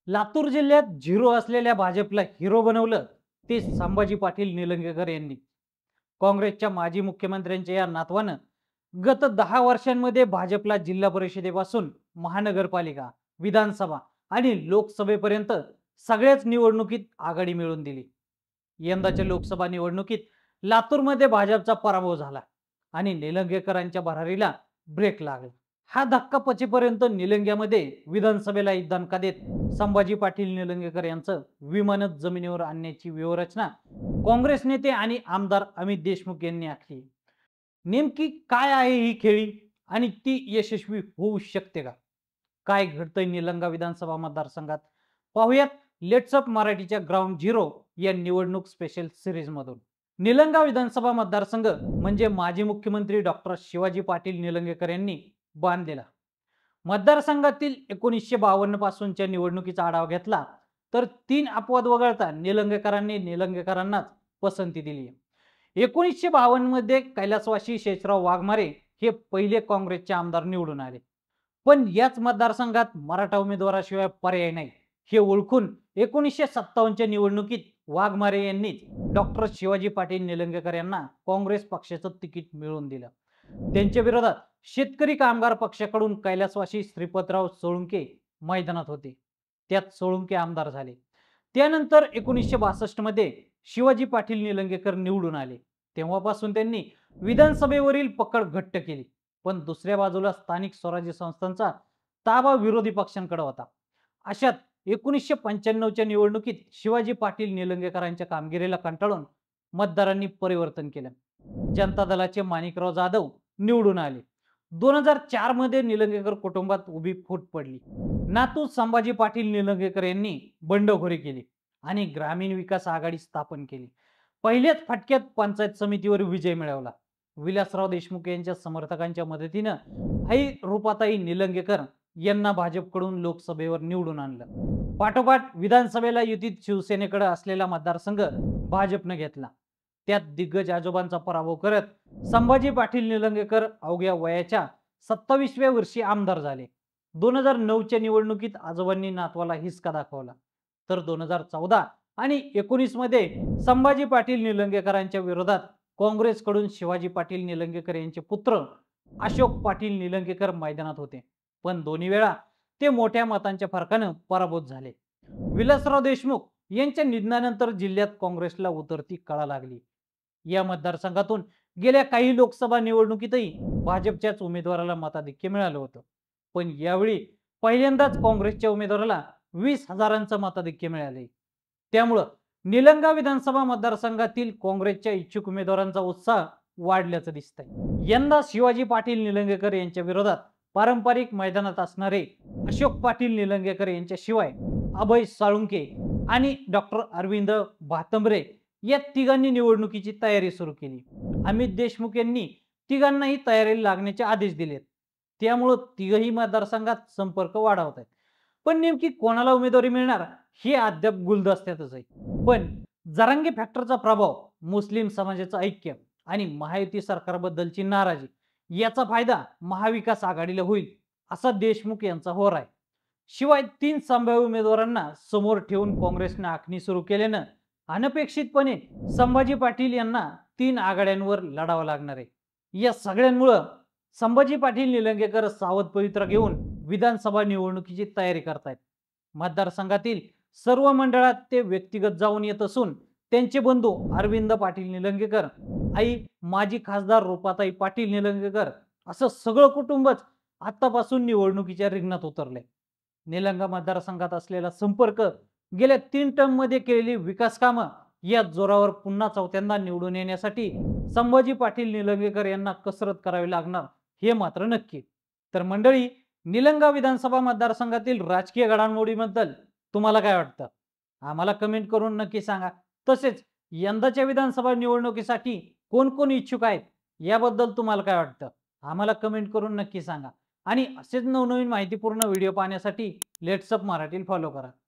लातूर जिल्ह्यात झिरो असलेल्या भाजपला हिरो बनवलं ते संभाजी पाटील निलंगेकर यांनी. काँग्रेसच्या माजी मुख्यमंत्र्यांच्या या नातवानं गत 10 वर्षांमध्ये भाजपला जिल्हा परिषदेपासून महानगरपालिका, विधानसभा आणि लोकसभेपर्यंत सगळ्याच निवडणुकीत आघाडी मिळवून दिली. यंदाच्या लोकसभा निवडणुकीत लातूरमध्ये भाजपचा पराभव झाला आणि निलंगेकरांच्या भरारीला ब्रेक लागला. हा धक्का पचेपर्यंत निलंग्यामध्ये विधानसभेला एक दणका देत संभाजी पाटील निलंगेकर यांचं विमानच जमिनीवर आणण्याची व्यूहरचना काँग्रेस नेते आणि आमदार अमित देशमुख यांनी आखली. नेमकी काय आहे ही खेळी आणि ती यशस्वी होऊ शकते का? काय घडतंय निलंगा विधानसभा मतदारसंघात पाहूयात लेट्स अप मराठीच्या ग्राउंड झिरो या निवडणूक स्पेशल सिरीज मधून. निलंगा विधानसभा मतदारसंघ म्हणजे माजी मुख्यमंत्री डॉक्टर शिवाजी पाटील निलंगेकर यांनी बांधलेला. मतदारसंघातील 1952 पासूनच्या निवडणुकीचा आढावा घेतला तर 3 अपवाद वगळता निलंगेकरांनी निलंगेकरांनाच पसंती दिली. 1952 मध्ये कैलासवासी शेषराव वाघमारे हे पहिले काँग्रेसचे आमदार निवडून आले. पण याच मतदारसंघात मराठा उमेदवाराशिवाय पर्याय नाही हे ओळखून 1957च्या निवडणुकीत वाघमारे यांनीच डॉक्टर शिवाजी पाटील निलंगेकर यांना काँग्रेस पक्षाचं तिकीट मिळवून दिलं. त्यांच्या विरोधात शेतकरी कामगार पक्षाकडून कैलासवासी श्रीपतराव सोळुंके मैदानात होते. त्यात सोळुंके आमदार झाले. त्यानंतर 1962 मध्ये शिवाजी पाटील निलंगेकर निवडून आले. तेव्हापासून त्यांनी विधानसभेवरील पकड घट्ट केली. पण दुसऱ्या बाजूला स्थानिक स्वराज्य संस्थांचा ताबा विरोधी पक्षांकडे होता. अशात 1995च्या निवडणुकीत शिवाजी पाटील निलंगेकरांच्या कामगिरीला कंटाळून मतदारांनी परिवर्तन केलं. जनता दलाचे माणिकराव जाधव निवडून आले. 2004 मध्ये निलंगेकर कुटुंबात उभी फूट पडली. नातू संभाजी पाटील निलंगेकर यांनी बंडखोरी केली आणि ग्रामीण विकास आघाडी स्थापन केली. पहिल्याच फटक्यात पंचायत समितीवर विजय मिळवला. विलासराव देशमुख यांच्या समर्थकांच्या मदतीनं आई रूपाताई निलंगेकर यांना भाजपकडून लोकसभेवर निवडून आणलं. पाठोपाठ विधानसभेला युतीत शिवसेनेकडे असलेला मतदारसंघ भाजपने घेतला. त्यात दिग्गज आजोबांचा पराभव करत संभाजी पाटील निलंगेकर अवघ्या वयाच्या 27व्या वर्षी आमदार झाले. 2009च्या निवडणुकीत आजोबांनी नातवाला हिसका दाखवला. तर 2014 आणि 19 मध्ये संभाजी पाटील निलंगेकरांच्या विरोधात काँग्रेसकडून शिवाजी पाटील निलंगेकर यांचे पुत्र अशोक पाटील निलंगेकर मैदानात होते. पण दोन्ही वेळा ते मोठ्या मतांच्या फरकाने पराभूत झाले. विलासराव देशमुख यांच्या निधनानंतर जिल्ह्यात काँग्रेसला उतरती कळा लागली. या मतदारसंघातून गेल्या काही लोकसभा निवडणुकीतही भाजपच्याच उमेदवाराला मताधिक्य मिळालं होतं. पण यावेळी पहिल्यांदाच काँग्रेसच्या उमेदवाराला 20,000चं मताधिक्य मिळाले. त्यामुळं निलंगा विधानसभा मतदारसंघातील काँग्रेसच्या इच्छुक उमेदवारांचा उत्साह वाढल्याचं दिसतंय. यंदा शिवाजी पाटील निलंगेकर यांच्या विरोधात पारंपरिक मैदानात असणारे अशोक पाटील निलंगेकर यांच्याशिवाय अभय साळुंके आणि डॉक्टर अरविंद भातंबरे या तिघांनी निवडणुकीची तयारी सुरू केली. अमित देशमुख यांनी तिघांनाही तयारीला लागण्याचे आदेश दिलेत. त्यामुळे तिघही मतदारसंघात संपर्क वाढवत आहेत. पण नेमकी कोणाला उमेदवारी मिळणार हे अद्याप गुलदस्त्यातच आहे. पण जरांगे फॅक्टरचा प्रभाव, मुस्लिम समाजाचं ऐक्य आणि महायुती सरकारबद्दलची नाराजी याचा फायदा महाविकास आघाडीला होईल असा देशमुख यांचा होर आहे. शिवाय 3 संभाव्य उमेदवारांना समोर ठेवून काँग्रेसने आखणी सुरू केल्यानं अनपेक्षितपणे संभाजी पाटील यांना 3 आघाड्यांवर लढावं लागणार आहे. या सगळ्यांमुळे संभाजी पाटील निलंगेकर सावध पवित्रा घेऊन विधानसभा निवडणुकीची तयारी करतायत. मतदारसंघातील सर्व मंडळात ते व्यक्तिगत जाऊन येत असून त्यांचे बंधू अरविंद पाटील निलंगेकर, आई माजी खासदार रूपाताई पाटील निलंगेकर असं सगळं कुटुंबच आतापासून निवडणुकीच्या रिंगणात उतरले. निलंगा मतदारसंघात असलेला संपर्क, गेल्या 3 टर्म मध्ये केलेली विकास कामं या जोरावर पुन्हा चौथ्यांदा निवडून येण्यासाठी संभाजी पाटील निलंगेकर यांना कसरत करावी लागणार हे मात्र नक्की. तर मंडळी, निलंगा विधानसभा मतदारसंघातील राजकीय घडामोडीबद्दल तुम्हाला काय वाटतं? आम्हाला कमेंट करून नक्की सांगा. तसेच यंदाच्या विधानसभा निवडणुकीसाठी कोण कोण इच्छुक आहेत याबद्दल तुम्हाला काय वाटतं? आम्हाला कमेंट करून नक्की सांगा. आणि असेच नवनवीन माहितीपूर्ण व्हिडिओ पाहण्यासाठी लेट्स अप मराठी फॉलो करा.